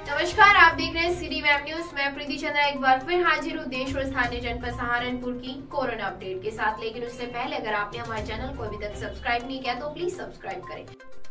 नमस्कार, आप देख रहे हैं सिटी वेब न्यूज। मैं प्रीति चंद्रा एक बार फिर हाजिर हूँ देश और स्थानीय जनपद सहारनपुर की कोरोना अपडेट के साथ। लेकिन उससे पहले अगर आपने हमारे चैनल को अभी तक सब्सक्राइब नहीं किया तो प्लीज सब्सक्राइब करें।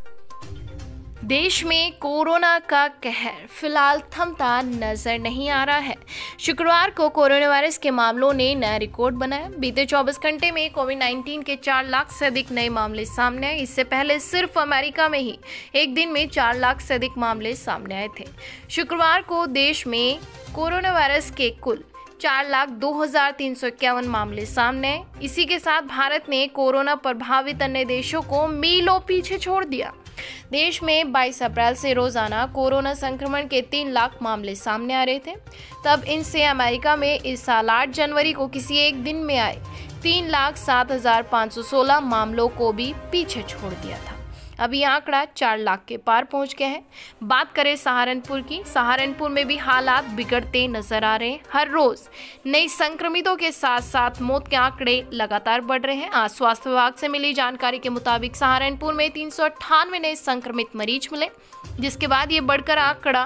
देश में कोरोना का कहर फिलहाल थमता नजर नहीं आ रहा है। शुक्रवार को कोरोना वायरस के मामलों ने नया रिकॉर्ड बनाया। बीते 24 घंटे में कोविड-19 के 4 लाख से अधिक नए मामले सामने आए। इससे पहले सिर्फ अमेरिका में ही एक दिन में 4 लाख से अधिक मामले सामने आए थे। शुक्रवार को देश में कोरोना वायरस के कुल 4,02,351 मामले सामने आए। इसी के साथ भारत ने कोरोना प्रभावित अन्य देशों को मीलों पीछे छोड़ दिया। देश में 22 अप्रैल से रोजाना कोरोना संक्रमण के 3 लाख मामले सामने आ रहे थे। तब इनसे अमेरिका में इस साल 8 जनवरी को किसी एक दिन में आए 3,07,516 मामलों को भी पीछे छोड़ दिया था। अभी यह आंकड़ा 4 लाख के पार पहुंच गया है। बात करें सहारनपुर की, सहारनपुर में भी हालात बिगड़ते नजर आ रहे हैं। हर रोज नए संक्रमितों के साथ साथ मौत के आंकड़े लगातार बढ़ रहे हैं। आज स्वास्थ्य विभाग से मिली जानकारी के मुताबिक सहारनपुर में 398 नए संक्रमित मरीज मिले, जिसके बाद ये बढ़कर आंकड़ा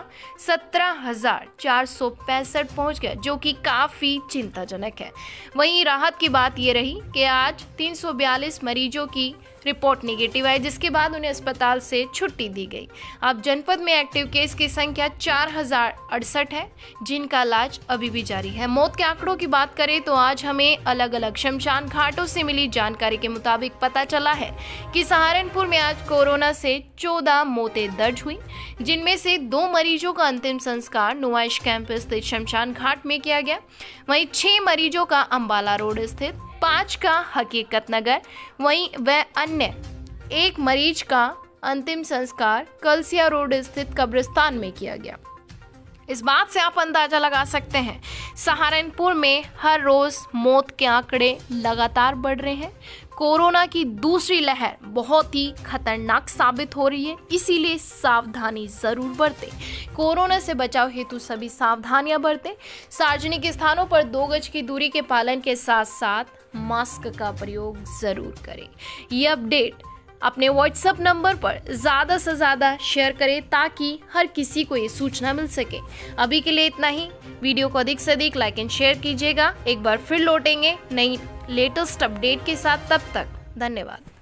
17,465 पहुंच गया, जो कि काफी चिंताजनक है। वहीं राहत की बात ये रही कि आज 342 मरीजों की रिपोर्ट नेगेटिव आई, जिसके बाद उन्हें अस्पताल से छुट्टी दी गई। अब जनपद में एक्टिव केस की संख्या 4,068 है, जिनका इलाज अभी भी जारी है। मौत के आंकड़ों की बात करें तो आज हमें अलग अलग शमशान घाटों से मिली जानकारी के मुताबिक पता चला है कि सहारनपुर में आज कोरोना से 14 मौतें दर्ज हुई, जिनमें से 2 मरीजों का अंतिम संस्कार नुमाइश कैंप स्थित शमशान घाट में किया गया। वहीं 6 मरीजों का अंबाला रोड स्थित, 5 का हकीकत नगर, वहीं वह अन्य 1 मरीज का अंतिम संस्कार कलसिया रोड स्थित कब्रिस्तान में किया गया। इस बात से आप अंदाजा लगा सकते हैं सहारनपुर में हर रोज मौत के आंकड़े लगातार बढ़ रहे हैं। कोरोना की दूसरी लहर बहुत ही खतरनाक साबित हो रही है, इसीलिए सावधानी जरूर बरतें। कोरोना से बचाव हेतु सभी सावधानियां बरतें। सार्वजनिक स्थानों पर 2 गज की दूरी के पालन के साथ साथ मास्क का प्रयोग जरूर करें। ये अपडेट अपने व्हाट्सएप नंबर पर ज़्यादा से ज़्यादा शेयर करें ताकि हर किसी को ये सूचना मिल सके। अभी के लिए इतना ही। वीडियो को अधिक से अधिक लाइक एंड शेयर कीजिएगा। एक बार फिर लौटेंगे नई लेटेस्ट अपडेट के साथ। तब तक धन्यवाद।